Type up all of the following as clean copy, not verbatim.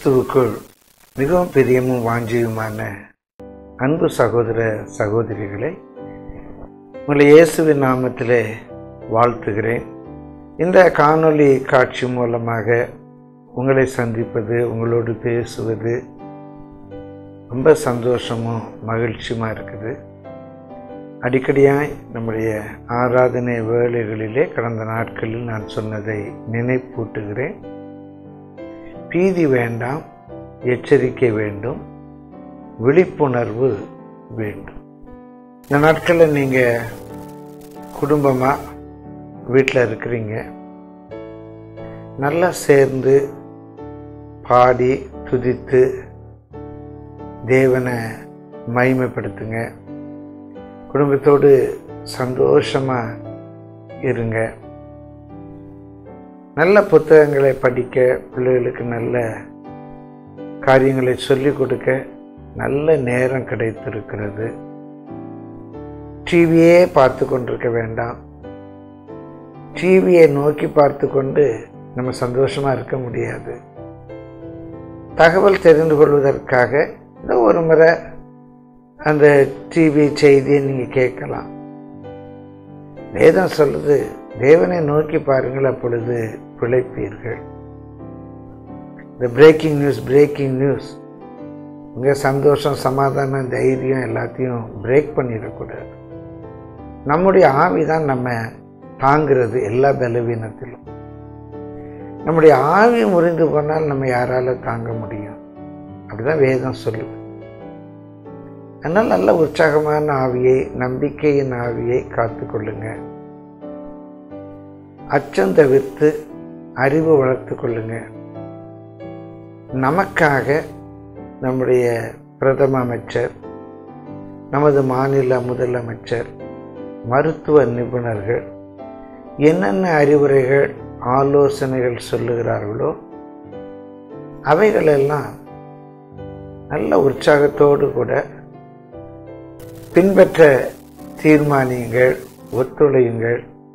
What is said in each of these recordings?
கிறிஸ்துவுக்குள் மிகவும் பிரியமும் வாஞ்சியுமான அன்பு சகோதர சகோதரிகளை உங்களை இயேசுவின் நாமத்திலே வாழ்த்துகிறேன். இந்த காணொளி காட்சி மூலமாக உங்களை சந்திப்பது, உங்களோடு பேசுவது ரொம்ப சந்தோஷமும் மகிழ்ச்சியுமா இருக்குது. அடிக்கடியாய் நம்முடைய ஆராதனை வேளைகளிலே கடந்த நாட்களில் நான் சொன்னதை நினைப்பூட்டுகிறேன். பீதி வேண்டாம், எச்சரிக்கை வேண்டும், விழிப்புணர்வு வேண்டும். இந்த நாட்களில் நீங்கள் குடும்பமாக வீட்டில் இருக்கிறீங்க, நல்லா சேர்ந்து பாடி துதித்து தேவனை மகிமைப்படுத்துங்க. குடும்பத்தோடு சந்தோஷமாக இருங்க. நல்ல புத்தகங்களை படிக்க, பிள்ளைகளுக்கு நல்ல காரியங்களை சொல்லிக் கொடுக்க நல்ல நேரம் கிடைத்திருக்கிறது. டிவியே பார்த்து கொண்டிருக்க வேண்டாம். டிவியை நோக்கி பார்த்து கொண்டு நம்ம சந்தோஷமாக இருக்க முடியாது. தகவல் தெரிந்து கொள்வதற்காக இந்த ஒரு முறை அந்த டிவி செய்தியை நீங்கள் கேட்கலாம். வேதம் சொல்லுது, தேவனை நோக்கி பாருங்கள், அப்பொழுது பிழைப்பீர்கள். இந்த பிரேக்கிங் நியூஸ் உங்கள் சந்தோஷம், சமாதானம், தைரியம் எல்லாத்தையும் பிரேக் பண்ணிடக்கூடாது. நம்முடைய ஆவி தான் நம்ம தாங்கிறது எல்லா பலவீனத்திலும். நம்முடைய ஆவி முறிந்து போனால் நம்ம யாரால தாங்க முடியும்? அப்படிதான் வேதம் சொல்லுது. அதனால் நல்ல உற்சாகமான ஆவியை, நம்பிக்கையின் ஆவியை காத்து கொள்ளுங்க. அச்சம் தவிர்த்து அறிவு வளர்த்து கொள்ளுங்க. நமக்காக நம்முடைய பிரதம அமைச்சர், நமது மாநில முதலமைச்சர், மருத்துவ நிபுணர்கள் என்னென்ன அறிவுரைகள், ஆலோசனைகள் சொல்லுகிறார்களோ அவைகளெல்லாம் நல்ல உற்சாகத்தோடு கூட பின்பற்ற தீர்மானியுங்கள், ஒத்துழையுங்கள்.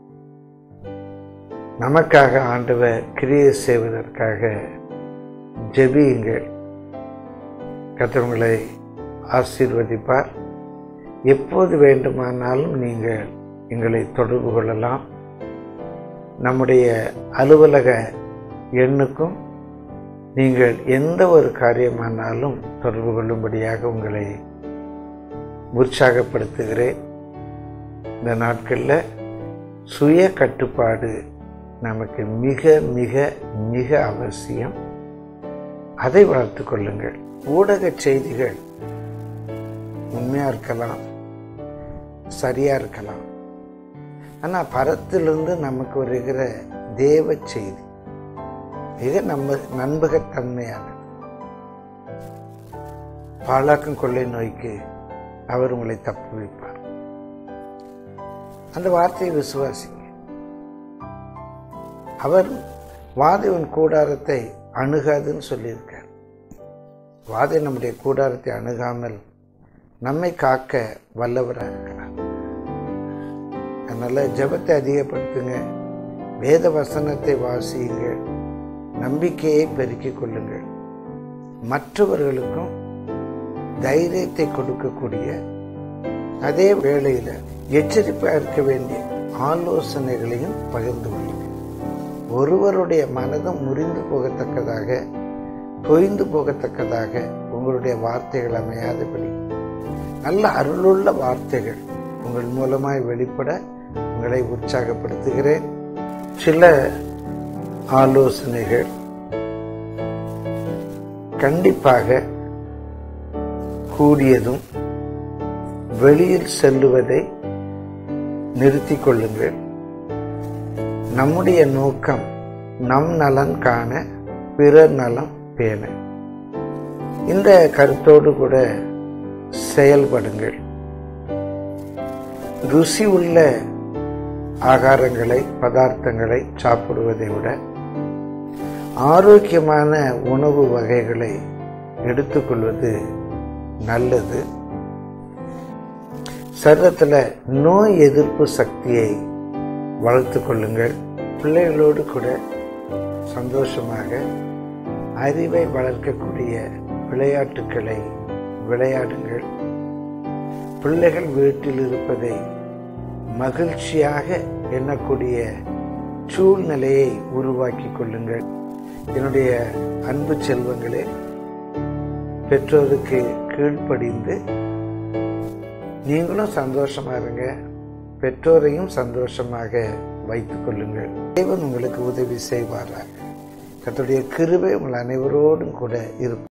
நமக்காக ஆண்டவர் கிரியை செய்வதற்காக ஜெபியுங்கள். கர்த்தர் உங்களை ஆசீர்வதிப்பார். எப்போது வேண்டுமானாலும் நீங்கள் எங்களை தொடர்பு கொள்ளலாம். நம்முடைய அலுவலக எண்ணுக்கும் நீங்கள் எந்த ஒரு காரியமானாலும் தொடர்பு கொள்ளும்படியாக உங்களை உற்சாகப்படுத்துகிறேன். இந்த நாட்களில் சுய கட்டுப்பாடு நமக்கு மிக மிக மிக அவசியம். அதை வளர்த்து கொள்ளுங்கள். ஊடக செய்திகள் உண்மையாக இருக்கலாம், சரியாக இருக்கலாம். ஆனால் பரத்திலிருந்து நமக்கு வருகிற தேவ செய்தி மிக நம்பகத்தன்மையானது. பாழாக்கும் கொள்ளை நோய்க்கு அவர் உங்களை தப்பு வைப்பார். அந்த வார்த்தையை விசுவாசிங்க. அவர் வாதையின் கூடாரத்தை அணுகாதுன்னு சொல்லியிருக்கார். வாதை நம்முடைய கூடாரத்தை அணுகாமல் நம்மை காக்க வல்லவராக இருக்கிறார். அதனால ஜெபத்தை அதிகப்படுத்துங்க, வேத வசனத்தை வாசியுங்கள், நம்பிக்கையை பெருக்கிக் கொள்ளுங்கள். மற்றவர்களுக்கும் தைரியத்தை கொடுக்கக்கூடிய அதே வேளையில் எச்சரிப்பாக இருக்க வேண்டிய ஆலோசனைகளையும் பகிர்ந்து கொள்ளுங்கள். ஒருவருடைய மனதும் முறிந்து போகத்தக்கதாக, தொய்ந்து போகத்தக்கதாக உங்களுடைய வார்த்தைகள் அமையாதபடி நல்ல அருளுள்ள வார்த்தைகள் உங்கள் மூலமாய் வெளிப்பட உங்களை உற்சாகப்படுத்துகிறேன். சில ஆலோசனைகள் கண்டிப்பாக கூடியதும் வெளியில் செல்லுவதை நிறுத்திக் கொள்ளுங்கள். நம்முடைய நோக்கம் நம் நலன் காண, பிறர் நலம் பேண. இந்த கருத்தோடு கூட செயல்படுங்கள். ருசி உள்ள ஆகாரங்களை, பதார்த்தங்களை சாப்பிடுவதை விட ஆரோக்கியமான உணவு வகைகளை எடுத்துக்கொள்வது நல்லது. சரீரத்தில் நோய் எதிர்ப்பு சக்தியை வளர்த்து கொள்ளுங்கள். பிள்ளைகளோடு கூட சந்தோஷமாக அறிவை வளர்க்கக்கூடிய விளையாட்டுக்களை விளையாடுங்கள். பிள்ளைகள் வீட்டில் இருப்பதை மகிழ்ச்சியாக எண்ணக்கூடிய சூழ்நிலையை உருவாக்கி கொள்ளுங்கள். என்னுடைய அன்பு செல்வங்களே, பெற்றோருக்கு கீழ்ப்படிந்து நீங்களும் சந்தோஷமா இருங்க, பெற்றோரையும் சந்தோஷமாக வைத்துக் கொள்ளுங்கள். தேவன் உங்களுக்கு உதவி செய்வாராக. கர்த்தருடைய கிருபை உங்கள் அனைவரோடும் கூட இருக்கும்.